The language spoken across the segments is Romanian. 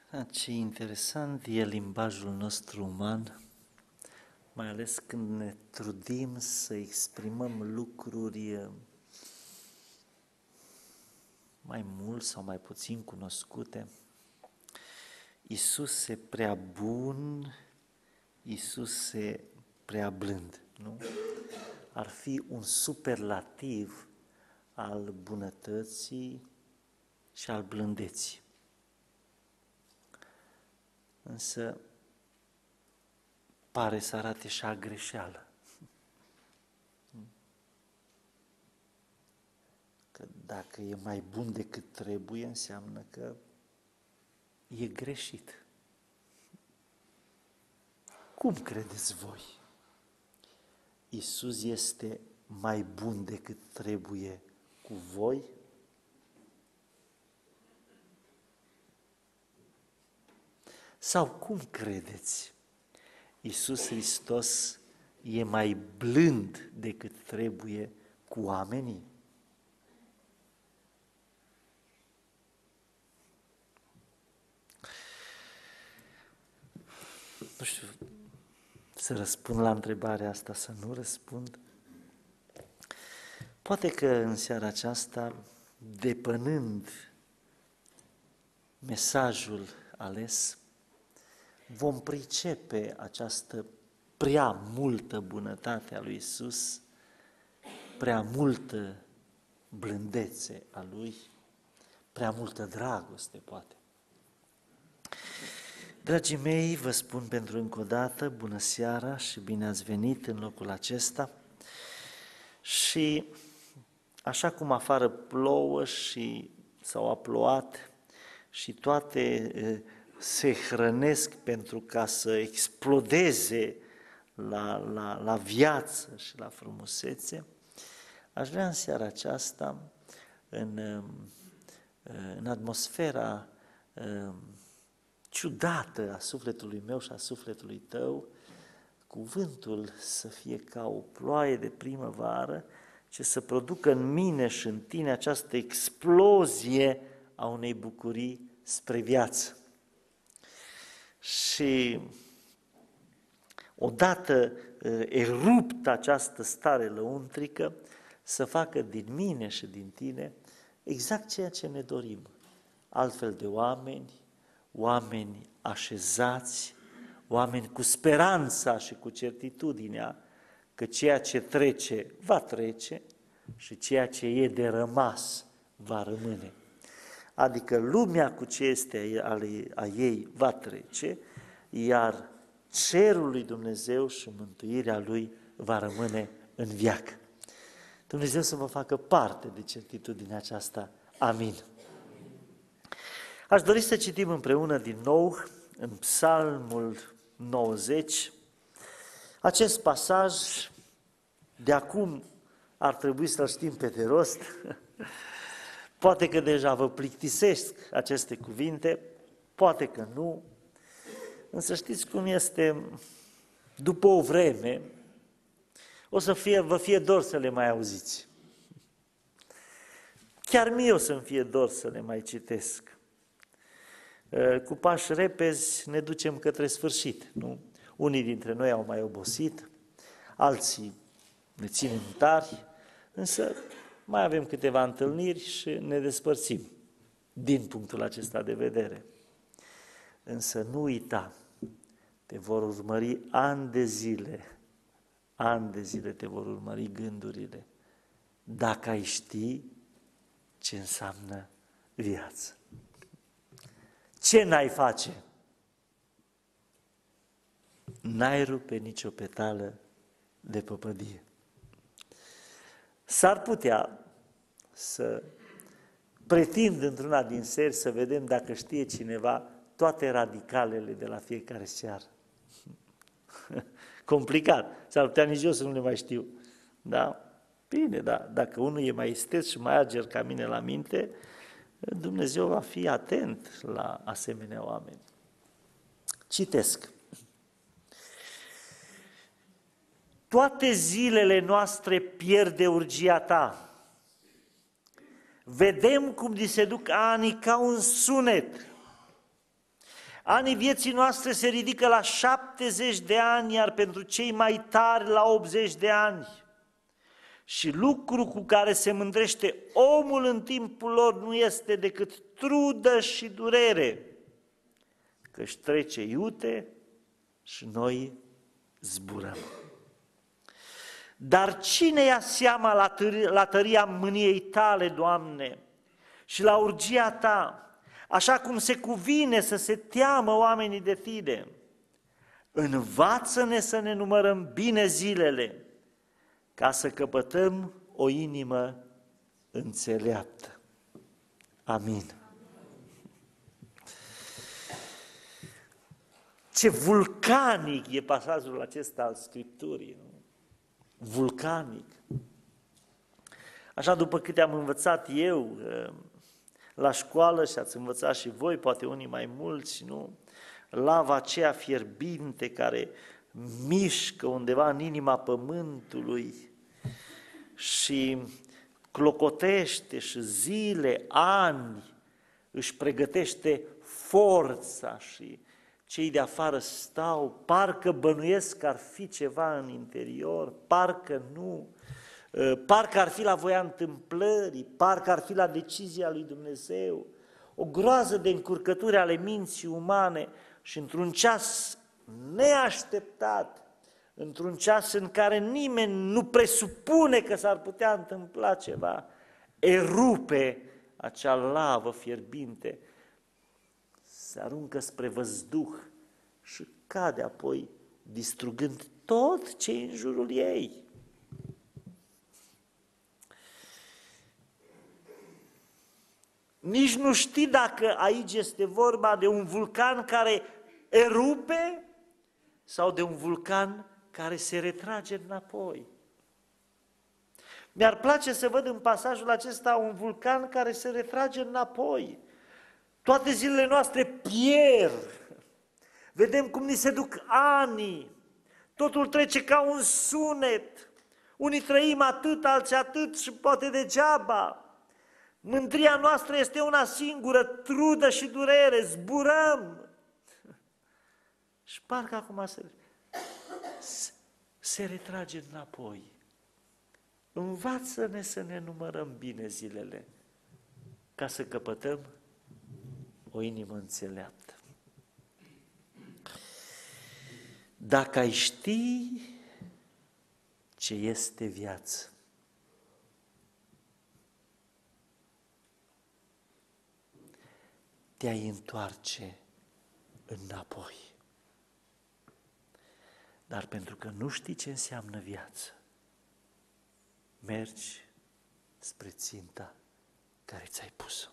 Ce interesant e limbajul nostru uman, mai ales când ne trudim să exprimăm lucruri mai mult sau mai puțin cunoscute. Iisuse prea bun, Iisuse prea blând, nu? Ar fi un superlativ al bunătății și al blândeții. Însă pare să arate și a greșeală. Că dacă e mai bun decât trebuie, înseamnă că e greșit. Cum credeți voi? Iisus este mai bun decât trebuie cu voi? Sau cum credeți? Iisus Hristos e mai blând decât trebuie cu oamenii? Nu știu, să răspund la întrebarea asta, să nu răspund. Poate că în seara aceasta, depănând mesajul ales, vom pricepe această prea multă bunătate a lui Iisus, prea multă blândețe a Lui, prea multă dragoste, poate. Dragii mei, vă spun pentru încă o dată, bună seara și bine ați venit în locul acesta. Și așa cum afară plouă sau a plouat și toate se hrănesc pentru ca să explodeze la viață și la frumusețe, aș vrea în seara aceasta, în atmosfera ciudată a sufletului meu și a sufletului tău, cuvântul să fie ca o ploaie de primăvară, ce să producă în mine și în tine această explozie a unei bucurii spre viață. Și odată eruptă această stare lăuntrică, să facă din mine și din tine exact ceea ce ne dorim. Altfel de oameni așezați, oameni cu speranța și cu certitudinea că ceea ce trece va trece și ceea ce e de rămas va rămâne. Adică lumea cu ce este a ei va trece, iar cerul lui Dumnezeu și mântuirea Lui va rămâne în veac. Dumnezeu să vă facă parte de certitudinea aceasta. Amin. Aș dori să citim împreună din nou în Psalmul 90. Acest pasaj, de acum ar trebui să-l știm pe de rost. Poate că deja vă plictisesc aceste cuvinte, poate că nu, însă știți cum este, după o vreme, vă fie dor să le mai auziți. Chiar mie o să-mi fie dor să le mai citesc. Cu pași repezi ne ducem către sfârșit, nu? Unii dintre noi au mai obosit, alții ne ținem tari, însă mai avem câteva întâlniri și ne despărțim din punctul acesta de vedere. Însă nu uita, te vor urmări ani de zile te vor urmări gândurile, dacă ai ști ce înseamnă viață. Ce n-ai face? N-ai rupe nicio petală de păpădie. S-ar putea să pretind într-una din seri să vedem dacă știe cineva toate radicalele de la fiecare seară. Complicat. S-ar putea nici eu să nu le mai știu. Da? Bine, da. Dacă unul e mai isteț și mai ager ca mine la minte, Dumnezeu va fi atent la asemenea oameni. Citesc. Toate zilele noastre pierde urgia ta. Vedem cum li se duc anii ca un sunet. Anii vieții noastre se ridică la 70 de ani, iar pentru cei mai tari la 80 de ani. Și lucru cu care se mândrește omul în timpul lor nu este decât trudă și durere, că-și trece iute și noi zburăm. Dar cine ia seama la tăria mâniei tale, Doamne, și la urgia ta, așa cum se cuvine să se teamă oamenii de tine? Învață-ne să ne numărăm bine zilele, ca să căpătăm o inimă înțeleaptă. Amin. Ce vulcanic e pasajul acesta al Scripturii, nu? Vulcanic. Așa, după câte am învățat eu la școală și ați învățat și voi, poate unii mai mulți, nu? Lava aceea fierbinte care mișcă undeva în inima pământului și clocotește și zile, ani, își pregătește forța și cei de afară stau, parcă bănuiesc că ar fi ceva în interior, parcă nu, parcă ar fi la voia întâmplării, parcă ar fi la decizia lui Dumnezeu, o groază de încurcături ale minții umane și într-un ceas neașteptat, într-un ceas în care nimeni nu presupune că s-ar putea întâmpla ceva, erupe acea lavă fierbinte, se aruncă spre văzduh și cade apoi, distrugând tot ce e în jurul ei. Nici nu știi dacă aici este vorba de un vulcan care erupe sau de un vulcan care se retrage înapoi. Mi-ar place să văd în pasajul acesta un vulcan care se retrage înapoi. Toate zilele noastre pierd. Vedem cum ni se duc anii. Totul trece ca un sunet. Unii trăim atât, alții atât și poate degeaba. Mândria noastră este una singură, trudă și durere, zburăm. Și parcă acum se retrage înapoi. Învață-ne să ne numărăm bine zilele, ca să căpătăm o inimă înțeleaptă. Dacă ai ști ce este viață, te-ai întoarce înapoi. Dar pentru că nu știi ce înseamnă viață, mergi spre ținta care ți-ai pus-o.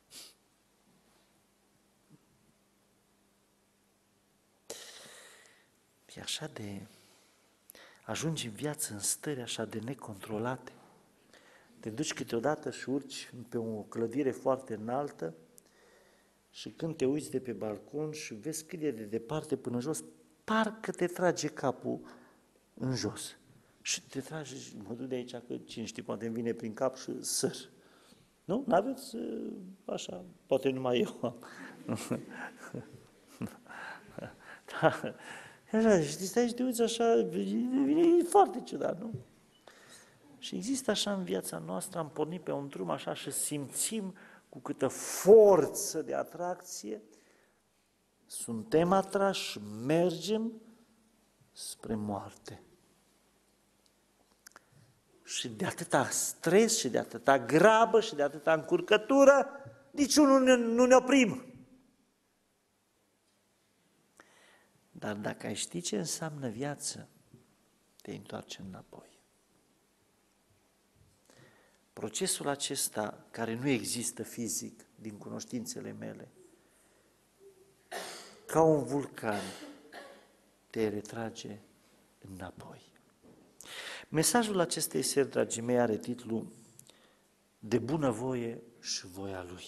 E așa de... ajungi în viață în stări așa de necontrolate. Te duci câteodată și urci pe o clădire foarte înaltă și când te uiți de pe balcon și vezi cât e de departe până jos, parcă te trage capul în jos. Și te trage și mă duc de aici, că cine știe, poate îmi vine prin cap și săr. Nu? N-aveți așa, poate numai eu am. Da. Așa, și stai și te uiți așa, e foarte ciudat, nu? Și există așa în viața noastră, am pornit pe un drum așa și simțim cu câtă forță de atracție, suntem atrași, mergem spre moarte. Și de atâta stres și de atâta grabă și de atâta încurcătură, niciunul nu ne oprim. Dar dacă ai ști ce înseamnă viață, te întoarce înapoi. Procesul acesta, care nu există fizic din cunoștințele mele, ca un vulcan, te retrage înapoi. Mesajul acestei seri, dragii mei, are titlul De bunăvoie și voia Lui.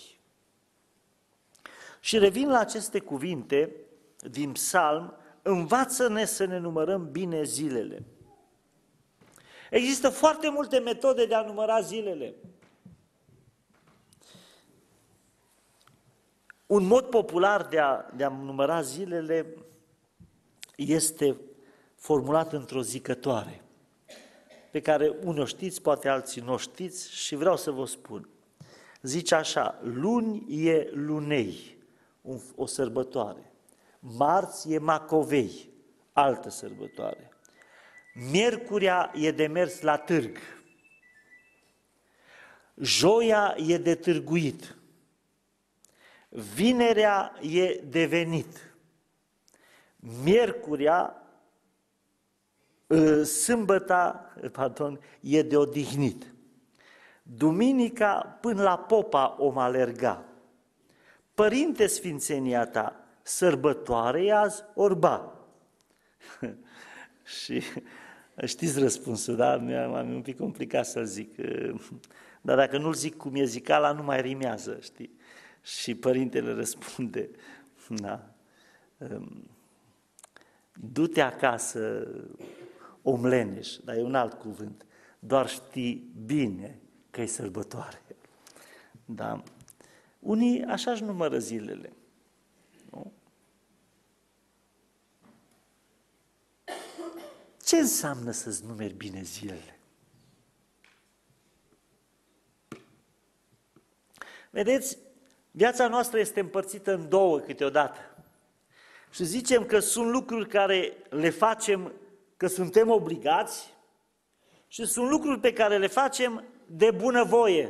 Și revin la aceste cuvinte din psalm, învață-ne să ne numărăm bine zilele. Există foarte multe metode de a număra zilele. Un mod popular de a număra zilele este formulat într-o zicătoare, pe care unii o știți, poate alții nu o știți și vreau să vă spun. Zice așa: luni e lunei, o sărbătoare. Marți e Macovei, altă sărbătoare. Miercurea e de mers la târg. Joia e de târguit. Vinerea e de venit. Sâmbăta e de odihnit. Duminica până la popa om alerga. Părinte, sfințenia ta, sărbătoare e azi orba. Și știți răspunsul, da? Mi-am un pic complicat să-l zic. Dar dacă nu-l zic cum e zicala, nu mai rimează, știi? Și părintele răspunde, da, du-te acasă, omleneș, dar e un alt cuvânt, doar știi bine că e sărbătoare. Da? Unii așa-și numără zilele. Nu? Ce înseamnă să-ți numeri bine zilele? Vedeți, viața noastră este împărțită în două câteodată. Și zicem că sunt lucruri care le facem că suntem obligați și sunt lucruri pe care le facem de bunăvoie.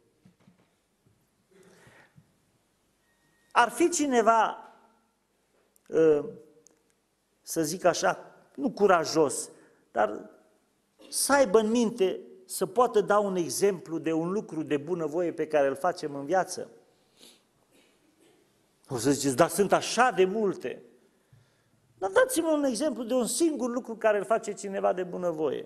Ar fi cineva, să zic așa, nu curajos, dar să aibă în minte, să poată da un exemplu de un lucru de bunăvoie pe care îl facem în viață. O să ziceți, dar sunt așa de multe. Dar dați-mă un exemplu de un singur lucru care îl face cineva de bunăvoie.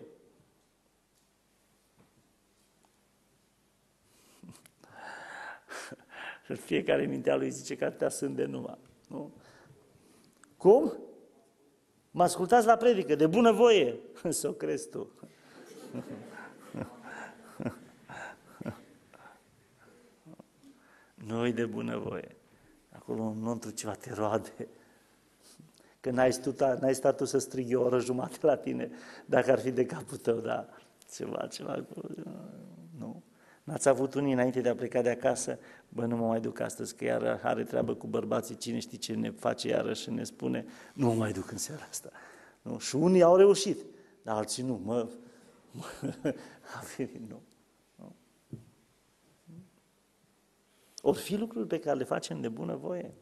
Fiecare mintea lui zice că atâtea sunt de numai. Nu? Cum? Mă ascultați la predică, de bunăvoie. Să o crezi tu. Nu-i de bunăvoie. Acolo înăuntru ceva te roade. Că n-ai stat tu să strighi o oră jumate la tine, dacă ar fi de capul tău, dar ceva, nu. N-ați avut unii înainte de a pleca de acasă, bă, nu mă mai duc astăzi, că iar are treabă cu bărbații, cine știe ce ne face iarăși și ne spune, nu mă mai duc în seara asta. Nu? Și unii au reușit, dar alții nu, nu. Or fi lucruri pe care le facem de bunăvoie.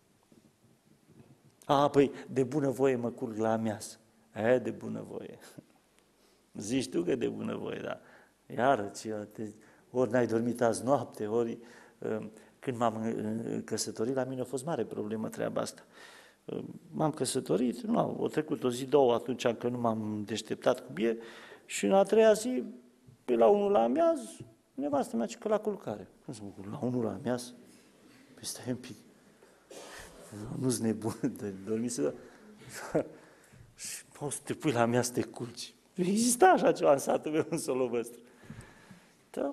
Păi, de bunăvoie mă curg la amiază. De bunăvoie. Zici tu că de bunăvoie, da. Iară, ori n-ai dormit azi noapte, ori când m-am căsătorit, la mine a fost mare problemă treaba asta. M-am căsătorit, o trecut o zi, două, atunci încă nu m-am deșteptat cu bie și în a treia zi, pe la 1 la amiaz, nevastă mea că la culcare. Cum să mă culc? La 1 la amiaz? Păi stai un pic. Nu-s nebun de dormi să... Și poți să te pui la mea să te culci. Exista așa ceva în satul meu, în Solovăstru. Da,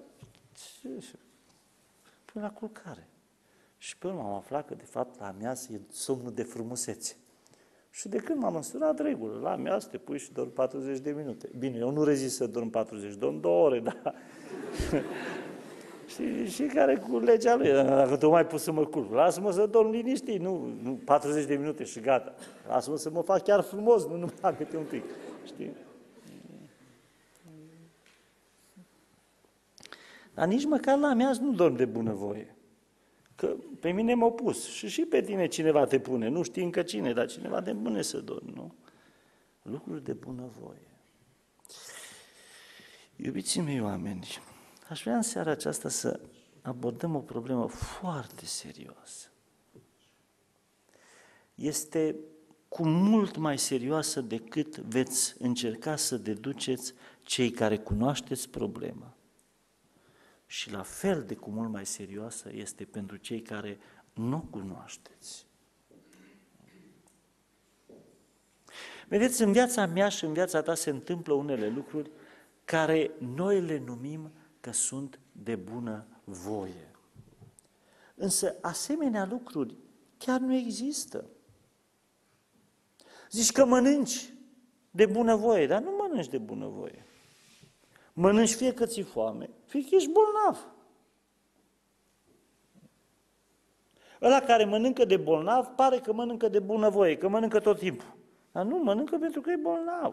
până la culcare. Și pe urmă am aflat că, de fapt, la amiază e somnul de frumusețe. Și de când m-am măsurat regulă, la amiază te pui și dormi 40 de minute. Bine, eu nu rezist să dorm 40, dorm 2 ore, da. Și care cu legea lui, dacă tu mai pus să mă culc, lasă-mă să dorm liniștit, nu 40 de minute și gata. Lasă-mă să mă fac chiar frumos, nu numai câte un pic, știi? Dar nici măcar la amiază nu dorm de bunăvoie. Că pe mine m-au pus și pe tine cineva te pune, nu știi încă cine, dar cineva de bune să dormi, nu? Lucruri de bunăvoie. Iubiții mei oameni, aș vrea în seara aceasta să abordăm o problemă foarte serioasă. Este cu mult mai serioasă decât veți încerca să deduceți cei care cunoașteți problema. Și la fel de cu mult mai serioasă este pentru cei care nu cunoașteți. Vedeți, în viața mea și în viața ta se întâmplă unele lucruri care noi le numim că sunt de bună voie. Însă asemenea lucruri chiar nu există. Zici că mănânci de bunăvoie, dar nu mănânci de bunăvoie. Mănânci fie că ți-e foame, fie că ești bolnav. Ăla care mănâncă de bolnav, pare că mănâncă de bunăvoie, că mănâncă tot timpul. Dar nu, mănâncă pentru că e bolnav.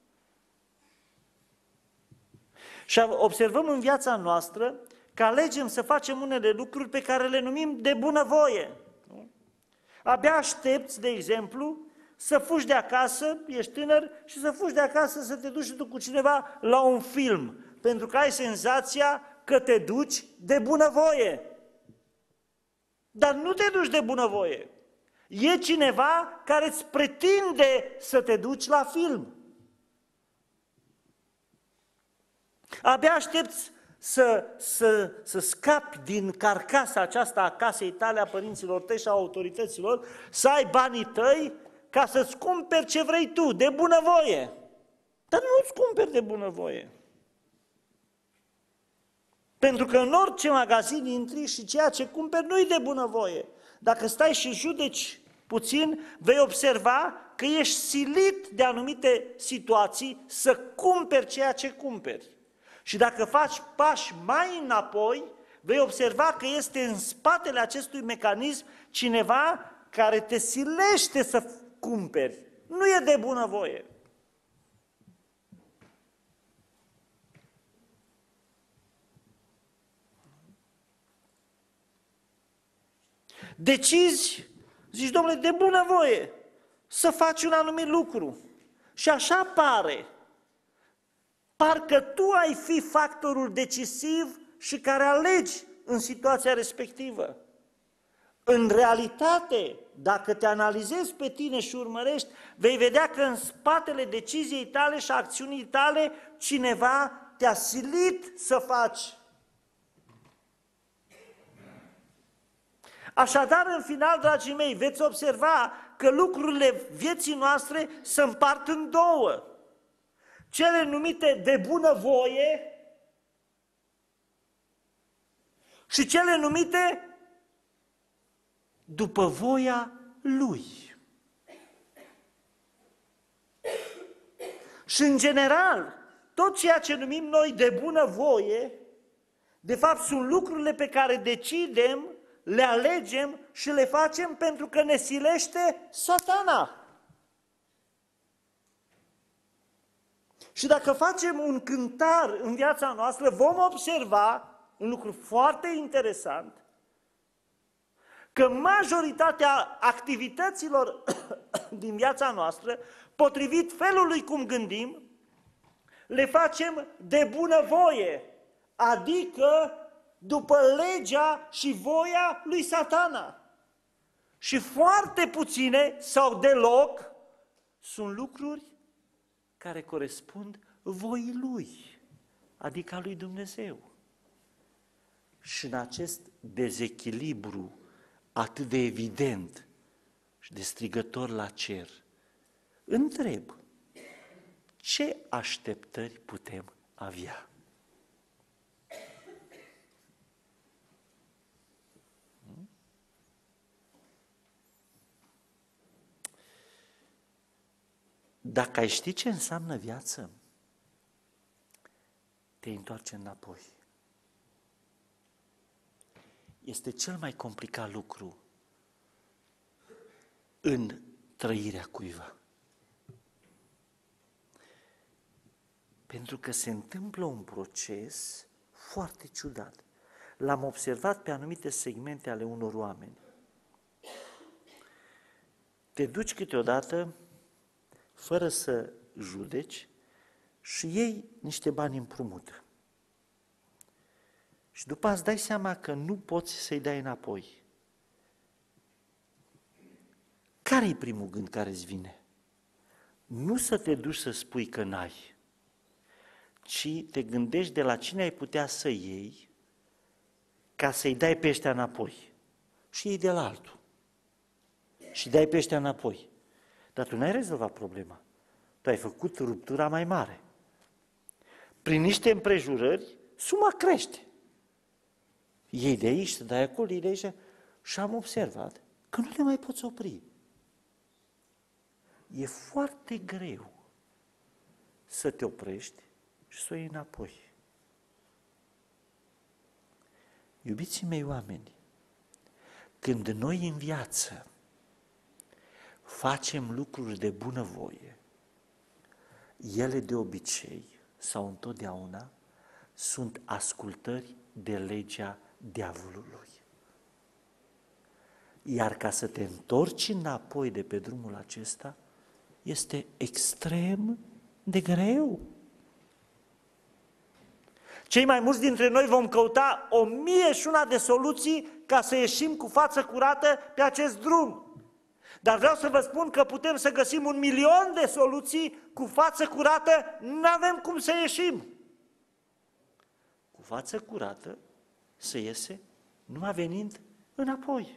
Și observăm în viața noastră că alegem să facem unele lucruri pe care le numim de bunăvoie. Nu? Abia aștepți, de exemplu, să fugi de acasă, ești tânăr, și să fugi de acasă să te duci tu cu cineva la un film, pentru că ai senzația că te duci de bunăvoie. Dar nu te duci de bunăvoie. E cineva care îți pretinde să te duci la film. Abia aștepți să scapi din carcasa aceasta a casei tale, a părinților tăi și a autorităților, să ai banii tăi ca să-ți cumperi ce vrei tu, de bunăvoie. Dar nu-ți cumperi de bunăvoie. Pentru că în orice magazin intri și ceea ce cumperi nu-i de bunăvoie. Dacă stai și judeci puțin, vei observa că ești silit de anumite situații să cumperi ceea ce cumperi. Și dacă faci pași mai înapoi, vei observa că este în spatele acestui mecanism cineva care te silește să cumperi. Nu e de bunăvoie. Decizi, zici, domnule, de bunăvoie, să faci un anumit lucru. Și așa pare. Parcă tu ai fi factorul decisiv și care alegi în situația respectivă. În realitate, dacă te analizezi pe tine și urmărești, vei vedea că în spatele deciziei tale și acțiunii tale cineva te-a silit să faci. Așadar, în final, dragii mei, veți observa că lucrurile vieții noastre se împart în două. Cele numite de bunăvoie și cele numite după voia Lui. Și în general, tot ceea ce numim noi de bunăvoie, de fapt sunt lucrurile pe care decidem, le alegem și le facem pentru că ne silește Satana. Și dacă facem un cântar în viața noastră, vom observa un lucru foarte interesant, că majoritatea activităților din viața noastră, potrivit felului cum gândim, le facem de bunăvoie, adică după legea și voia lui Satana. Și foarte puține sau deloc sunt lucruri care corespund voii Lui, adică a lui Dumnezeu. Și în acest dezechilibru atât de evident și de strigător la cer, întreb, ce așteptări putem avea? Dacă ai ști ce înseamnă viață, te întoarce înapoi. Este cel mai complicat lucru în trăirea cuiva. Pentru că se întâmplă un proces foarte ciudat. L-am observat pe anumite segmente ale unor oameni. Te duci câteodată fără să judeci și iei niște bani împrumut. Și după îți dai seama că nu poți să-i dai înapoi. Care-i primul gând care îți vine? Nu să te duci să spui că n-ai, ci te gândești de la cine ai putea să iei ca să-i dai pe ăștia înapoi. Și iei de la altul. Și dai pe ăștia înapoi. Dar tu n-ai rezolvat problema. Tu ai făcut ruptura mai mare. Prin niște împrejurări, suma crește. Iei de aici, să dai acolo, iei de aici. Și am observat că nu te mai poți opri. E foarte greu să te oprești și să o iei înapoi. Iubiții mei oameni, când noi în viață facem lucruri de bunăvoie, ele de obicei sau întotdeauna sunt ascultări de legea diavolului. Iar ca să te întorci înapoi de pe drumul acesta, este extrem de greu. Cei mai mulți dintre noi vom căuta 1001 de soluții ca să ieșim cu față curată pe acest drum. Dar vreau să vă spun că putem să găsim 1.000.000 de soluții cu față curată, nu avem cum să ieșim. Cu față curată se iese numai venind înapoi.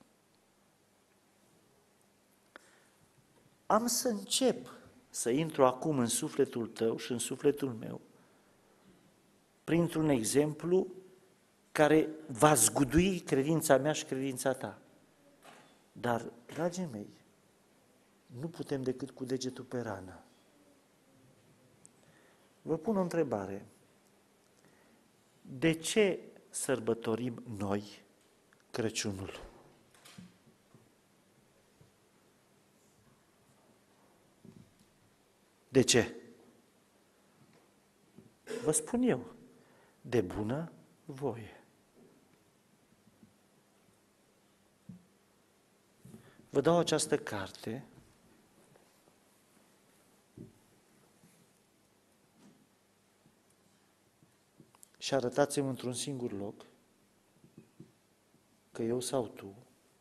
Am să încep să intru acum în sufletul tău și în sufletul meu printr-un exemplu care va zgudui credința mea și credința ta. Dar, dragii mei, nu putem decât cu degetul pe rană. Vă pun o întrebare. De ce sărbătorim noi Crăciunul? De ce? Vă spun eu, de bună voie. Vă dau această carte și arătați-mi într-un singur loc că eu sau tu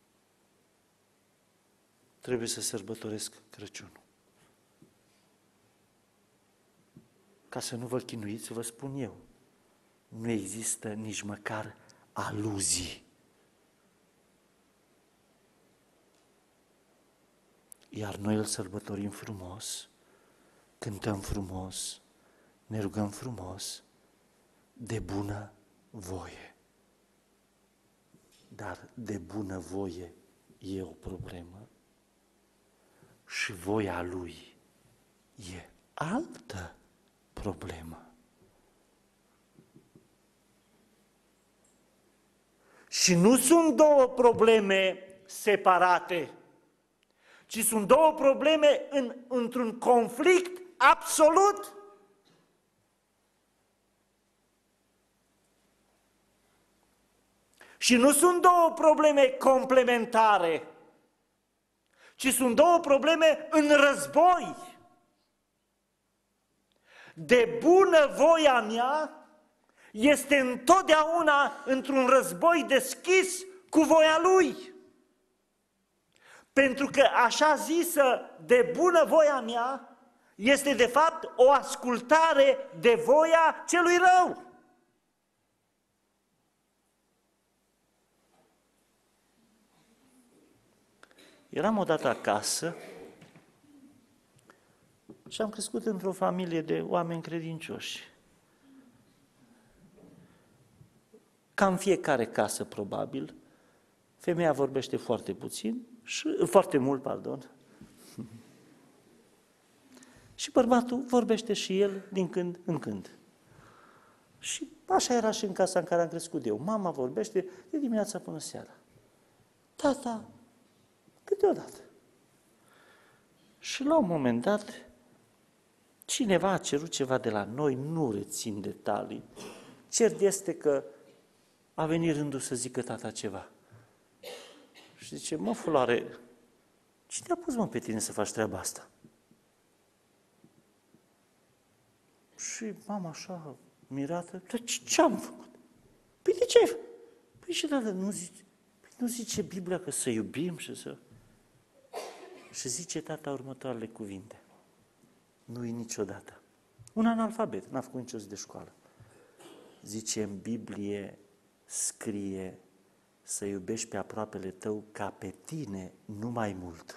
trebuie să sărbătoresc Crăciunul. Ca să nu vă chinuiți, vă spun eu, nu există nici măcar aluzii. Iar noi îl sărbătorim frumos, cântăm frumos, ne rugăm frumos, de bună voie. Dar de bună voie e o problemă și voia lui e altă problemă. Și nu sunt două probleme separate, ci sunt două probleme într-un conflict absolut. Și nu sunt două probleme complementare, ci sunt două probleme în război. De bună voia mea este întotdeauna într-un război deschis cu voia lui. Pentru că așa zisă de bună voia mea este de fapt o ascultare de voia celui rău. Eram odată acasă și am crescut într-o familie de oameni credincioși. Cam fiecare casă, probabil, femeia vorbește foarte puțin, foarte mult, pardon, și bărbatul vorbește și el din când în când. Și așa era și în casa în care am crescut eu. Mama vorbește de dimineața până seara. Tata, câteodată. Și la un moment dat, cineva a cerut ceva de la noi, nu rețin detalii. Cert este că a venit rândul să zică tata ceva. Și zice, mă, Fulare, cine a pus, mă, pe tine să faci treaba asta? Și mama așa, mirată, ce-am făcut? Păi de ce ai făcut? Păi și tata, nu zice Biblia că să iubim și să... Și zice tata următoarele cuvinte. Nu-i niciodată. Un analfabet, n-a făcut nicio zi de școală. Zice, în Biblie scrie să iubești pe aproapele tău ca pe tine, nu mai mult.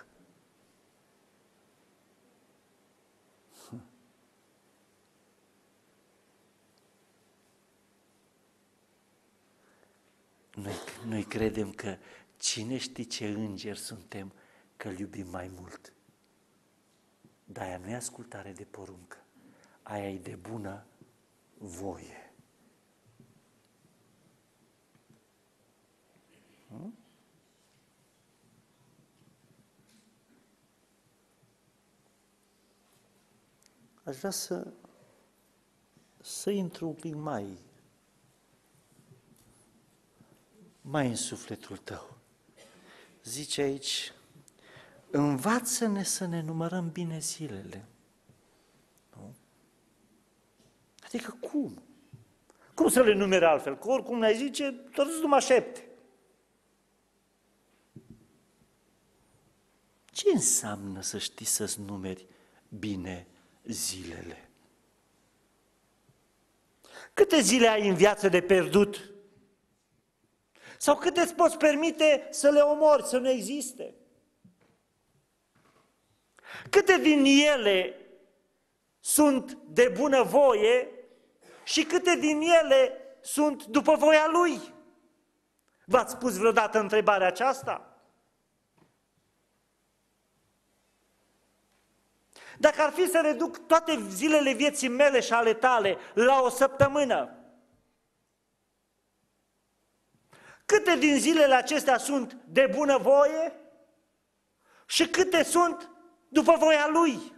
Noi credem că Cine știe ce îngeri suntem că-L iubim mai mult? Dar aia nu e ascultare de poruncă, aia e de bună voie. Aș vrea să intru un pic mai în sufletul tău. Zice aici, învață-ne să ne numărăm bine zilele. Nu? Adică cum? Cum să le numere altfel? Că oricum ne-ai zice, doar numai 7. Ce înseamnă să știi să-ți numeri bine zilele? Câte zile ai în viață de pierdut? Sau câte îți poți permite să le omori, să nu existe? Câte din ele sunt de bună voie și câte din ele sunt după voia Lui? V-ați pus vreodată întrebarea aceasta? Dacă ar fi să reduc toate zilele vieții mele și ale tale la o săptămână, câte din zilele acestea sunt de bună voie și câte sunt după voia Lui?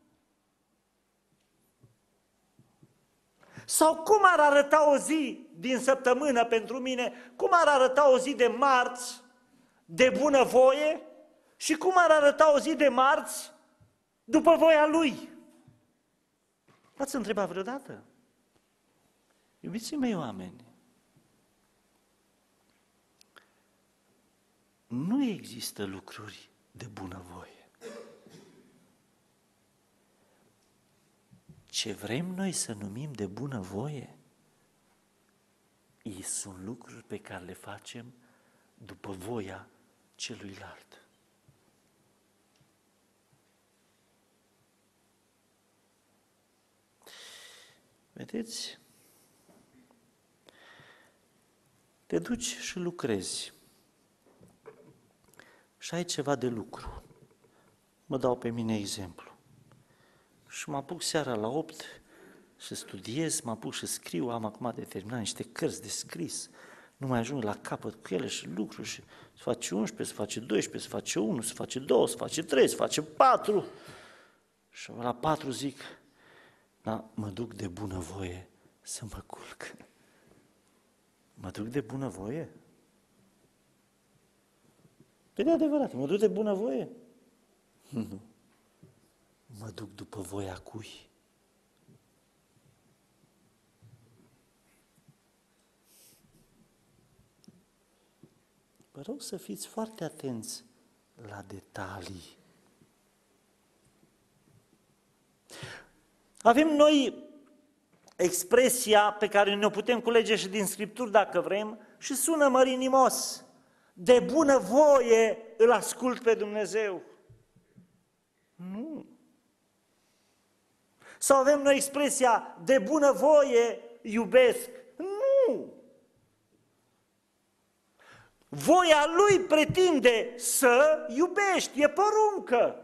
Sau cum ar arăta o zi din săptămână pentru mine, cum ar arăta o zi de marți de bună voie și cum ar arăta o zi de marți după voia Lui? V-ați întrebat vreodată? Iubiții mei oameni, nu există lucruri de bunăvoie. Ce vrem noi să numim de bunăvoie, sunt lucruri pe care le facem după voia celuilalt. Vedeți? Te duci și lucrezi. Și ai ceva de lucru. Mă dau pe mine exemplu. Și mă apuc seara la 8 și studiez, mă apuc și scriu, am acum de terminat niște cărți de scris, nu mai ajung la capăt cu ele și lucru și se face 11, se face 12, se face 1, se face 2, se face 3, se face 4. Și la 4 zic, da, mă duc de bunăvoie să mă culc. Mă duc de bunăvoie? Pe de adevărat, mă duc de bunăvoie? Nu. Mă duc după voia cui? Vă rog să fiți foarte atenți la detalii. Avem noi expresia pe care ne-o putem culege și din Scripturi dacă vrem și sună mărinimos. De bună voie îl ascult pe Dumnezeu. Nu. Sau avem noi expresia de bună voie iubesc. Nu. Voia Lui pretinde să iubești, e poruncă.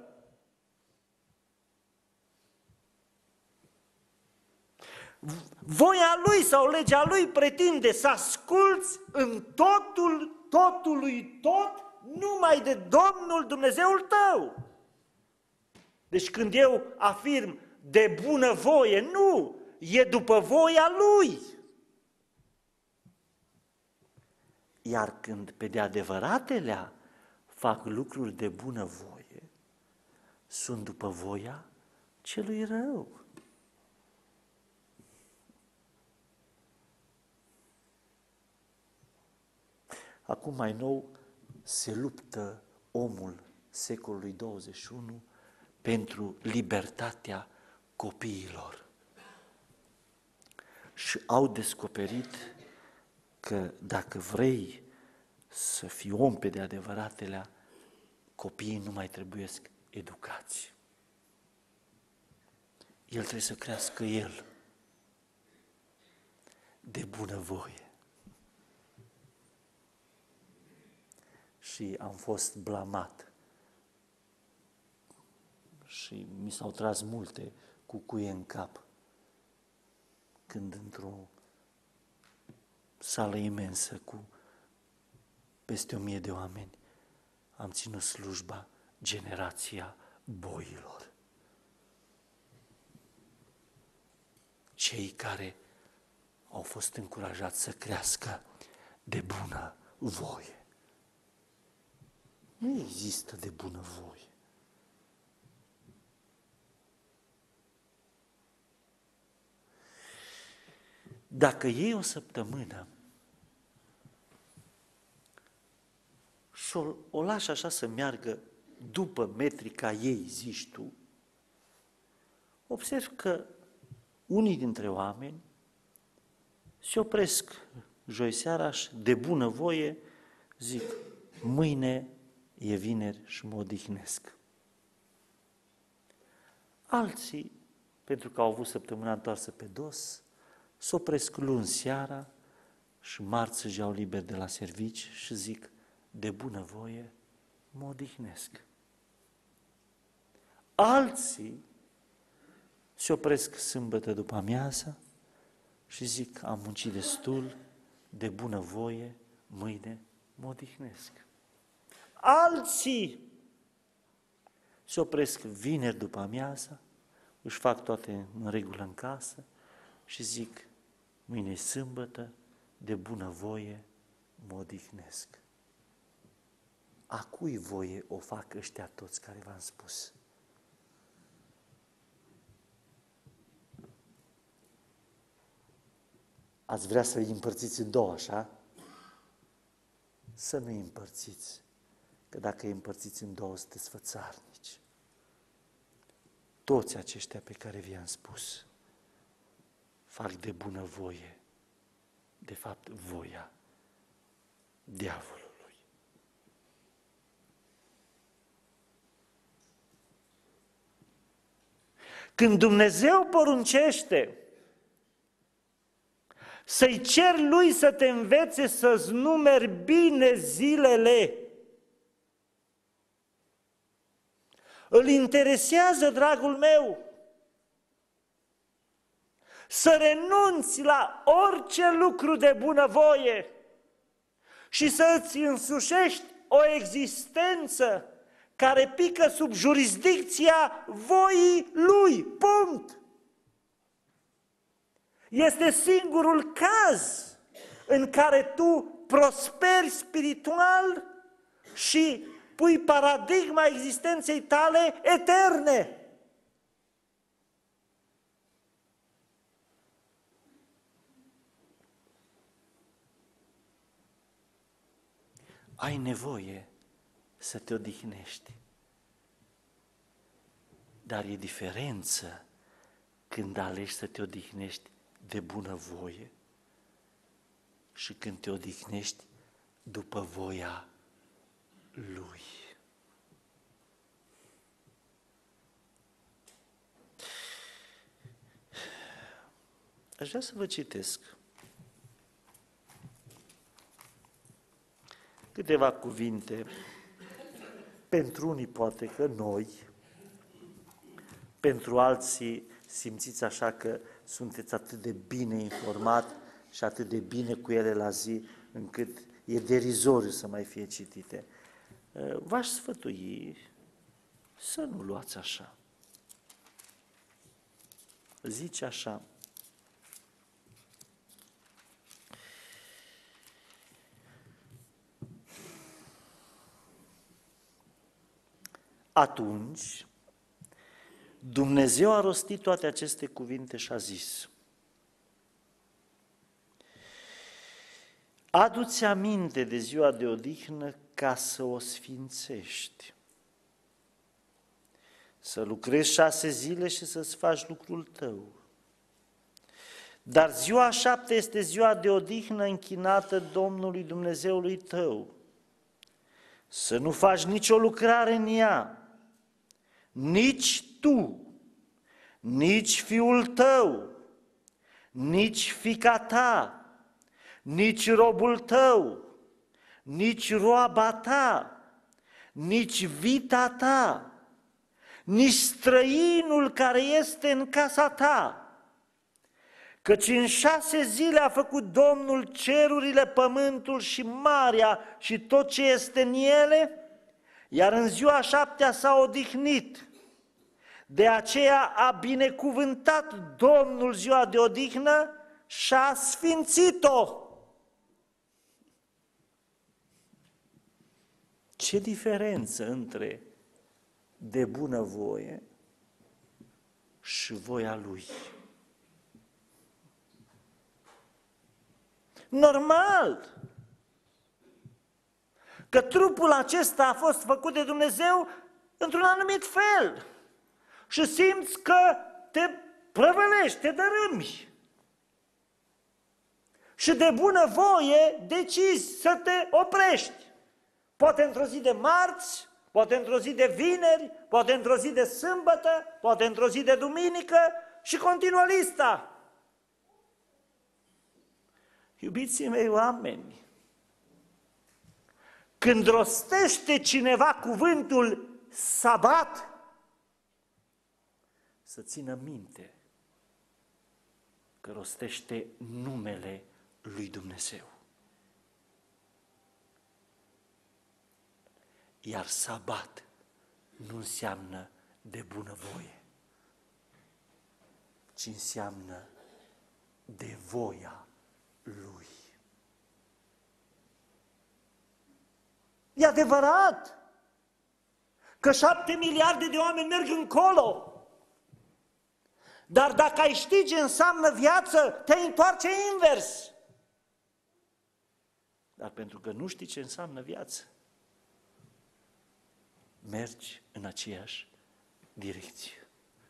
Voia Lui sau legea Lui pretinde să asculți în totului tot numai de Domnul Dumnezeul tău. Deci când eu afirm de bună voie, nu, e după voia Lui. Iar când pe de adevăratelea fac lucruri de bună voie, sunt după voia celui rău. Acum mai nou se luptă omul secolului 21 pentru libertatea copiilor. Și au descoperit că dacă vrei să fii om pe de adevăratelea, copiii nu mai trebuiesc educați. El trebuie să crească el de bunăvoie. și am fost blamat. Și mi s-au tras multe cucuie în cap când într-o sală imensă cu peste 1000 de oameni am ținut slujba Generația Boilor. Cei care au fost încurajați să crească de bună voie. Nu există de bună voie. Dacă iei o săptămână și o lași așa să meargă după metrica ei, zici tu, observi că unii dintre oameni se opresc joi seara și de bună voie zic, mâine e vineri și mă odihnesc. Alții, pentru că au avut săptămâna întoarsă pe dos, se opresc luni seara și marți își iau liber de la servici și zic, de bună voie mă odihnesc. Alții se opresc sâmbătă după amiază și zic, am muncit destul, de bună voie, mâine mă odihnesc. Alții se opresc vineri după amiază, își fac toate în regulă în casă și zic, mâine e sâmbătă, de bună voie mă odihnesc. A cui voie o fac ăștia toți care v-am spus? Ați vrea să îi împărțiți în două, așa? Să nu îi împărțiți, că dacă îi împărțiți în două, sunteți fățarnici. Toți aceștia pe care vi-am spus fac de bună voie, de fapt, voia diavolului. Când Dumnezeu poruncește să-i ceri lui să te învețe să-ți numeri bine zilele, îl interesează, dragul meu, să renunți la orice lucru de bunăvoie și să îți însușești o existență care pică sub jurisdicția voii lui. Punct! Este singurul caz în care tu prosperi spiritual și pui paradigma existenței tale eterne. Ai nevoie să te odihnești, dar e diferență când alegi să te odihnești de bunăvoie și când te odihnești după voia Lui. Aș vrea să vă citesc câteva cuvinte, pentru unii poate că noi, pentru alții simțiți așa că sunteți atât de bine informat și atât de bine cu ele la zi, încât e derizoriu să mai fie citite. V-aș sfătui să nu luați așa. Zice așa, atunci Dumnezeu a rostit toate aceste cuvinte și a zis, adu-ți aminte de ziua de odihnă ca să o sfințești, să lucrezi 6 zile și să-ți faci lucrul tău. Dar ziua 7 este ziua de odihnă închinată Domnului Dumnezeului tău. Să nu faci nicio lucrare în ea, nici tu, nici fiul tău, nici fiica ta, nici robul tău, nici roaba ta, nici vita ta, nici străinul care este în casa ta. Căci în 6 zile a făcut Domnul cerurile, pământul și marea și tot ce este în ele, iar în ziua 7-a s-a odihnit. De aceea a binecuvântat Domnul ziua de odihnă și a sfințit-o. Ce diferență între de bunăvoie și voia Lui? Normal că trupul acesta a fost făcut de Dumnezeu într-un anumit fel și simți că te prăvălești, te dărâmi. Și de bunăvoie decizi să te oprești. Poate într-o zi de marți, poate într-o zi de vineri, poate într-o zi de sâmbătă, poate într-o zi de duminică și continuă lista. Iubiții mei oameni, când rostește cineva cuvântul sabat, să țină minte că rostește numele lui Dumnezeu. Iar sabat nu înseamnă de bunăvoie, ci înseamnă de voia Lui. E adevărat că 7 miliarde de oameni merg încolo, dar dacă ai ști ce înseamnă viață, te întoarce invers. Dar pentru că nu știi ce înseamnă viață, mergi în aceeași direcție.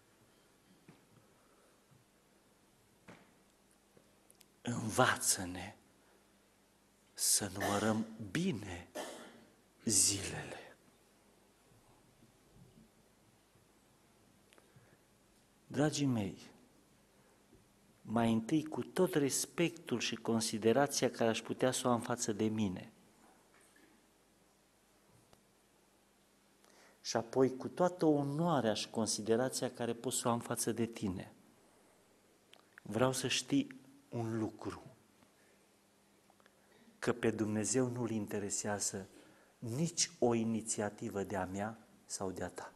Învață-ne să numărăm bine zilele. Dragii mei, mai întâi cu tot respectul și considerația care aș putea să o am față de mine, și apoi cu toată onoarea și considerația care pot să o am față de tine, vreau să știi un lucru, că pe Dumnezeu nu-L interesează nici o inițiativă de-a mea sau de-a ta.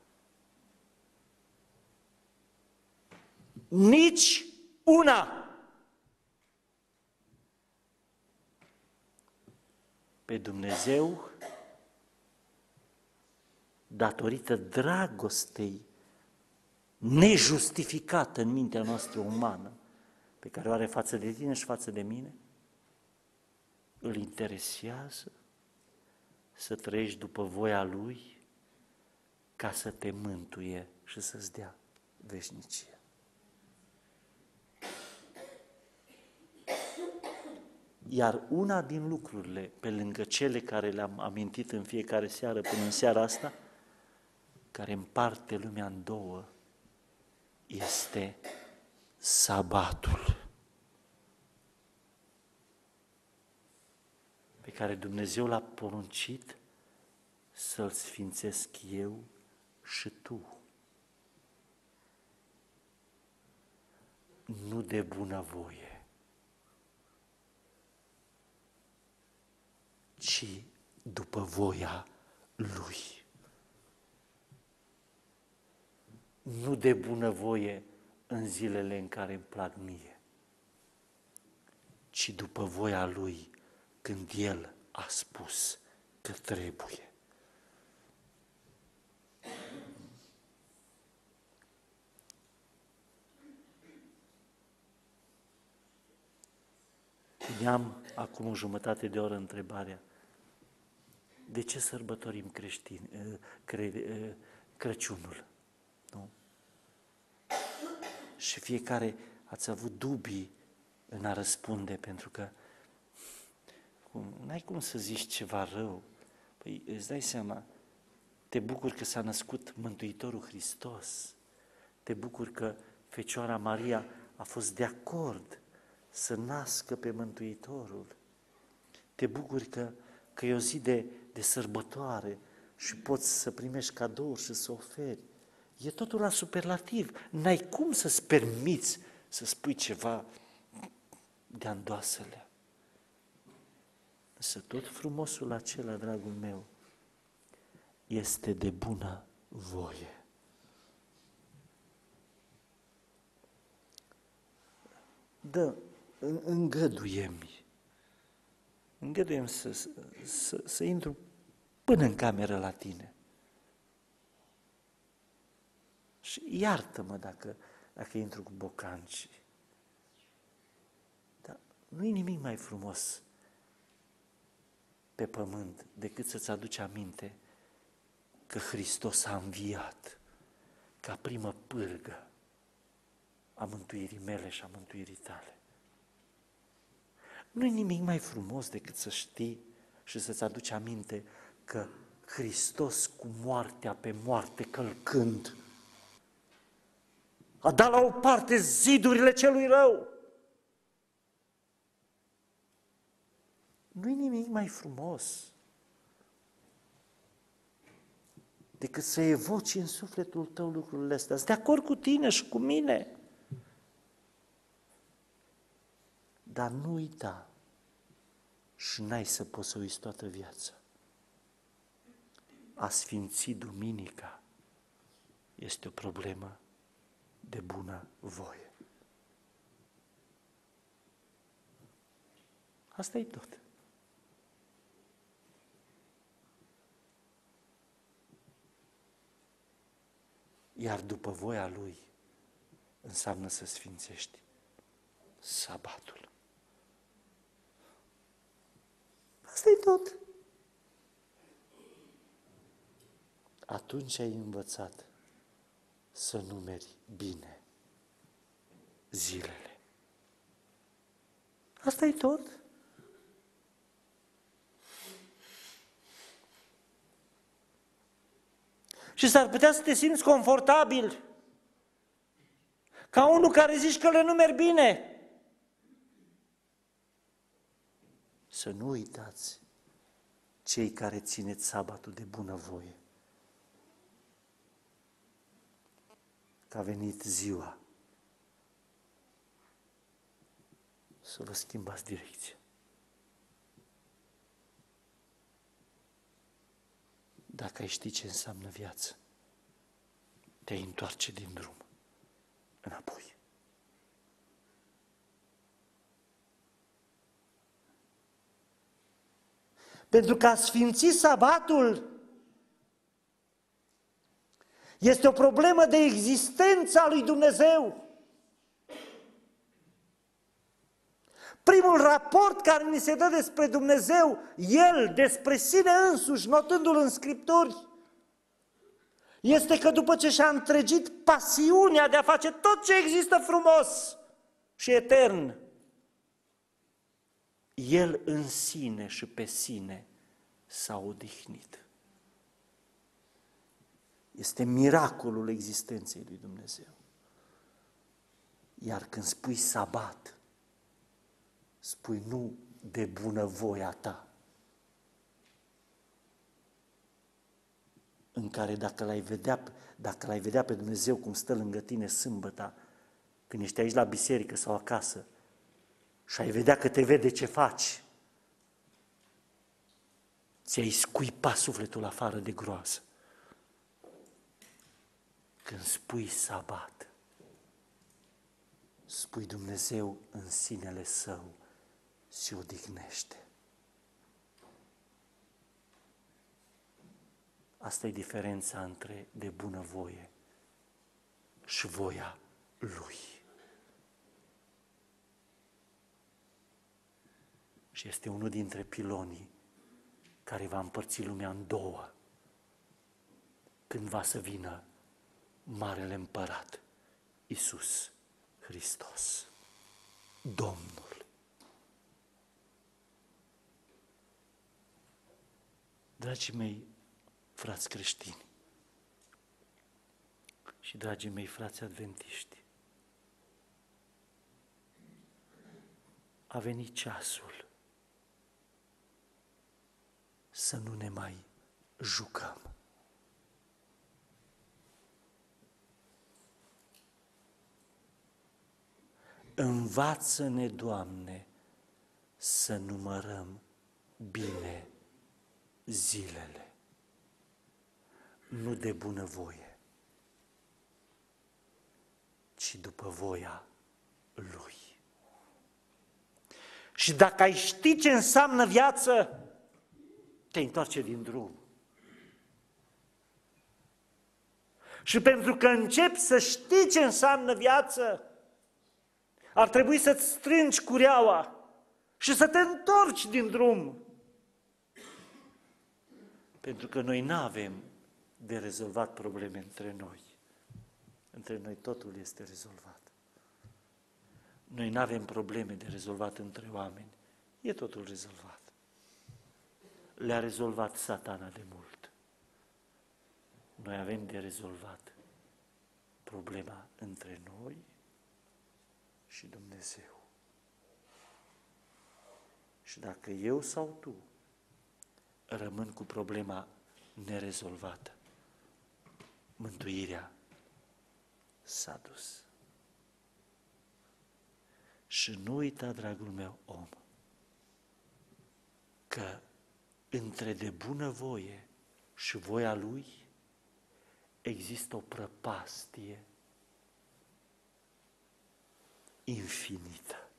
Nici una! Pe Dumnezeu, datorită dragostei nejustificată în mintea noastră umană, pe care o are față de tine și față de mine, îl interesează să trăiești după voia Lui ca să te mântuie și să-ți dea veșnicie. Iar una din lucrurile, pe lângă cele care le-am amintit în fiecare seară până în seara asta, care împarte lumea în două, este sabatul, pe care Dumnezeu l-a poruncit să-l sfințesc eu și tu. Nu de bunăvoie, ci după voia Lui. Nu de bunăvoie în zilele în care îmi plac mie, ci după voia Lui când El a spus că trebuie. Puneam acum o jumătate de oră întrebarea: de ce sărbătorim Crăciunul? Nu? Și fiecare ați avut dubii în a răspunde, pentru că n-ai cum să zici ceva rău. Păi îți dai seama, te bucuri că s-a născut Mântuitorul Hristos, te bucuri că Fecioara Maria a fost de acord să nască pe Mântuitorul, te bucuri că că e o zi de sărbătoare și poți să primești cadouri și să oferi. E totul la superlativ. N-ai cum să-ți permiți să spui ceva de andoasele. Însă tot frumosul acela, dragul meu, este de bună voie. Îngăduie-mi să intru până în cameră la tine. Și iartă-mă dacă intru cu bocanci. Dar nu-i nimic mai frumos pe pământ decât să-ți aduci aminte că Hristos a înviat ca primă pârgă a mântuirii mele și a mântuirii tale. Nu-i nimic mai frumos decât să știi și să-ți aduci aminte că Hristos, cu moartea pe moarte călcând, a dat la o parte zidurile celui rău. Nu-i nimic mai frumos decât să evoci în sufletul tău lucrurile astea. Sunt de acord cu tine și cu mine. Dar nu uita și n-ai să poți să uiți toată viața. A sfinți duminica este o problemă de bună voie. Asta e tot. Iar după voia Lui înseamnă să sfințești sabatul. Asta e tot. Atunci ai învățat să numeri bine zilele. Asta e tot. Și s-ar putea să te simți confortabil, ca unul care zici că le numeri bine. Să nu uitați, cei care țineți sabatul de bunăvoie, că a venit ziua să vă schimbați direcția. Dacă ai ști ce înseamnă viață, te-ai întoarce din drum înapoi. Pentru că a sfinți sabatul este o problemă de existență a lui Dumnezeu. Primul raport care ni se dă despre Dumnezeu, El despre sine însuși, notându-l în Scripturi, este că după ce și-a întregit pasiunea de a face tot ce există frumos și etern, El în sine și pe sine s-a odihnit. Este miracolul existenței lui Dumnezeu. Iar când spui sabat, spui nu de bunăvoia ta, în care dacă l-ai vedea pe Dumnezeu cum stă lângă tine sâmbăta, când ești aici la biserică sau acasă, și ai vedea că te vede ce faci, ți-ai scuipa sufletul afară de groază. Când spui sabat, spui Dumnezeu în sinele Său se odihnește. Asta e diferența între de bunăvoie și voia Lui. Și este unul dintre pilonii care va împărți lumea în două când va să vină Marele Împărat, Iisus Hristos, Domnul. Dragii mei frați creștini și dragii mei frați adventiști, a venit ceasul să nu ne mai jucăm. Învață-ne, Doamne, să numărăm bine zilele, nu de bunăvoie, ci după voia Lui. Și dacă ai ști ce înseamnă viață, te întoarce din drum. Și pentru că începi să știi ce înseamnă viață, ar trebui să-ți strângi cureaua și să te întorci din drum. Pentru că noi nu avem de rezolvat probleme între noi. Între noi totul este rezolvat. Noi nu avem probleme de rezolvat între oameni. E totul rezolvat. Le-a rezolvat Satana de mult. Noi avem de rezolvat problema între noi și Dumnezeu. Și dacă eu sau tu rămân cu problema nerezolvată, mântuirea s-a dus. Și nu uita, dragul meu om, că între de bunăvoie și voia Lui există o prăpastie infinită.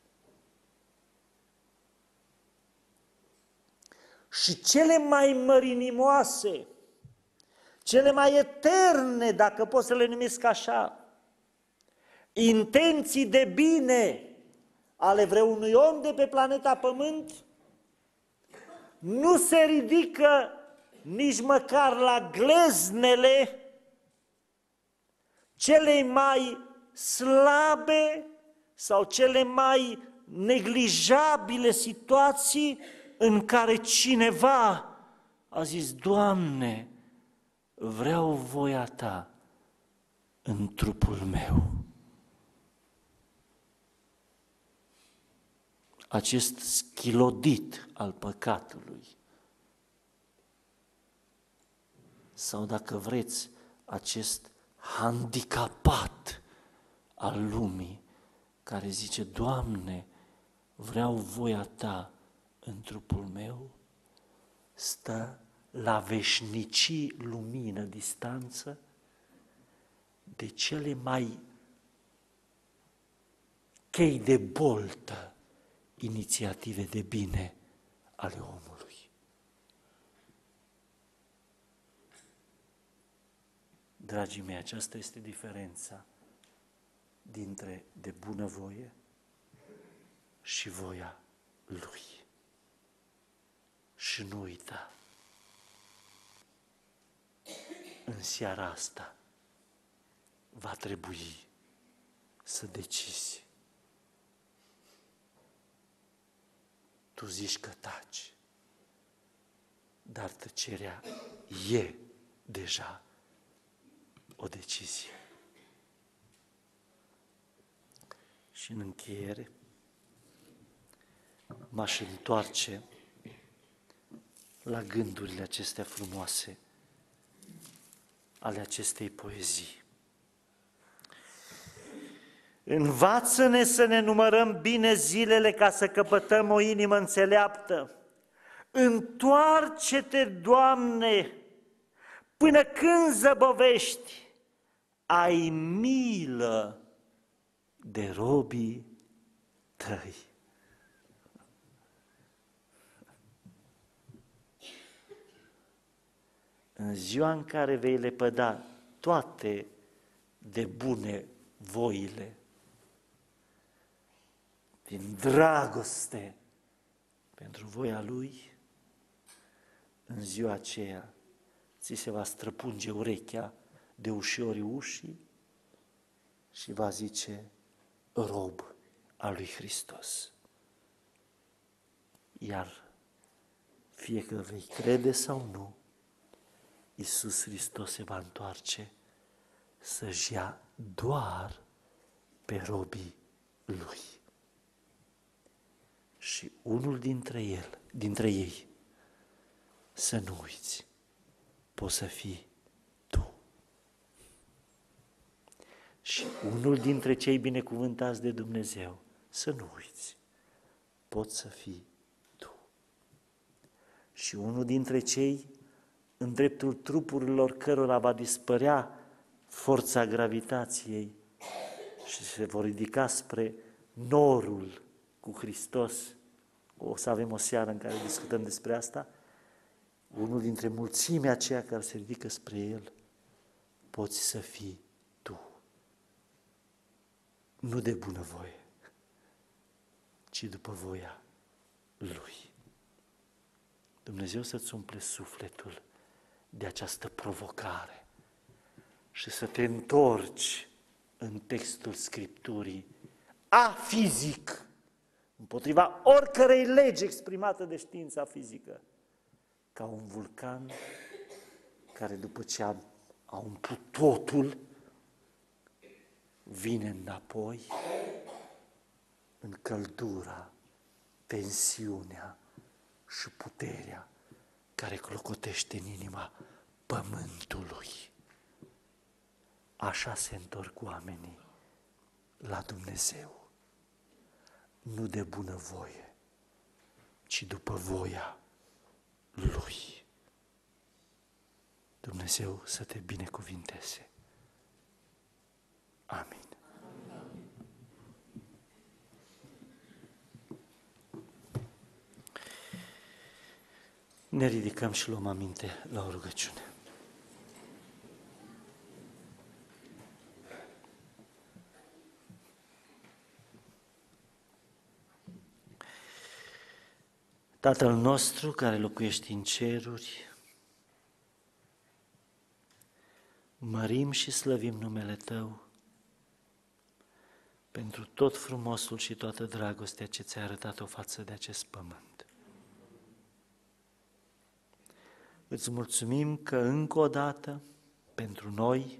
Și cele mai mărinimoase, cele mai eterne, dacă pot să le numesc așa, intenții de bine ale vreunui om de pe planeta Pământ, nu se ridică nici măcar la gleznele cele mai slabe sau cele mai neglijabile situații în care cineva a zis: Doamne, vreau voia Ta în trupul meu. Acest schilodit al păcatului, sau dacă vreți, acest handicapat al lumii, care zice: Doamne, vreau voia Ta în trupul meu, stă la veșnicii lumină distanță de cele mai chei de boltă inițiative de bine ale omului. Dragii mei, aceasta este diferența dintre de bunăvoie și voia Lui. Și nu uita, în seara asta va trebui să decizi. Tu zici că taci, dar tăcerea e deja o decizie. Și în încheiere m-aș întoarce la gândurile acestea frumoase ale acestei poezii. Învață-ne să ne numărăm bine zilele ca să căpătăm o inimă înțeleaptă. Întoarce-te, Doamne, până când zăbovești, ai milă de robii Tăi. În ziua în care vei lepăda toate de bune voile, din dragoste pentru voia Lui, în ziua aceea ți se va străpunge urechea de ușorii ușii și va zice: rob al lui Hristos. Iar fie că vei crede sau nu, Iisus Hristos se va întoarce să-și ia doar pe robii Lui. Și unul dintre ei să nu uiți, poți să fii tu. Și unul dintre cei binecuvântați de Dumnezeu, să nu uiți, poți să fii tu. Și unul dintre cei în dreptul trupurilor cărora va dispărea forța gravitației și se vor ridica spre norul cu Hristos. O să avem o seară în care discutăm despre asta. Unul dintre mulțimea aceea care se ridică spre El, poți să fii tu. Nu de bunăvoie, ci după voia Lui. Dumnezeu să-ți umple sufletul de această provocare și să te întorci în textul Scripturii afizic, împotriva oricărei legi exprimată de știința fizică, ca un vulcan care după ce a umplut totul, vine înapoi în căldura, tensiunea și puterea care clocotește în inima pământului. Așa se întorc oamenii la Dumnezeu, nu de bunăvoie, ci după voia Lui. Dumnezeu să te binecuvinteze. Amin. Ne ridicăm și luăm aminte la o rugăciune. Tatăl nostru care locuiești în ceruri, mărim și slăvim numele Tău pentru tot frumosul și toată dragostea ce ți-a arătat-o față de acest pământ. Îți mulțumim că încă o dată, pentru noi,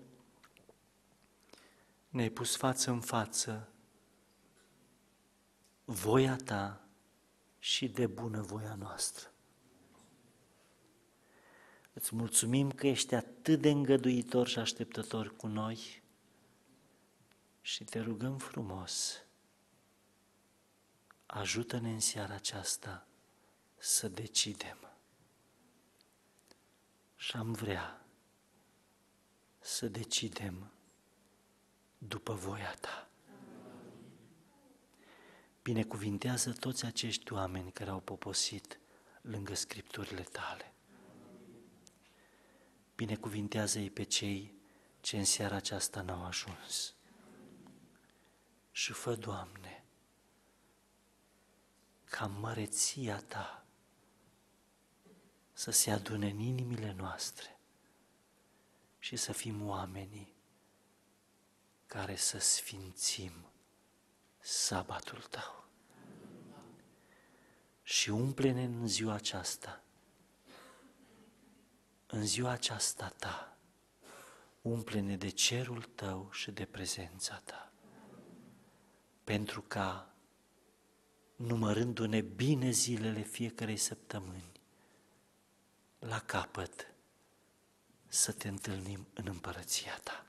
ne-ai pus față în față voia Ta și de bunăvoia noastră. Îți mulțumim că ești atât de îngăduitor și așteptător cu noi și te rugăm frumos, ajută-ne în seara aceasta să decidem. Și am vrea să decidem după voia Ta. Binecuvintează toți acești oameni care au poposit lângă Scripturile Tale. Binecuvintează-i pe cei ce în seara aceasta n-au ajuns. Și fă, Doamne, ca măreția Ta să se adune în inimile noastre și să fim oamenii care să sfințim sabatul Tău. Și umple-ne în ziua aceasta, în ziua aceasta Ta, umple-ne de cerul Tău și de prezența Ta, pentru ca, numărându-ne bine zilele fiecarei săptămâni, la capăt să Te întâlnim în împărăția Ta.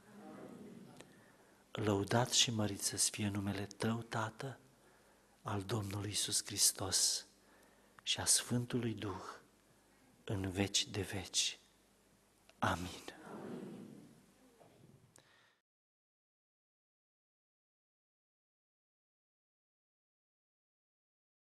Lăudat și mărit să-ți fie numele Tău, Tată, al Domnului Iisus Hristos și a Sfântului Duh, în veci de veci. Amin.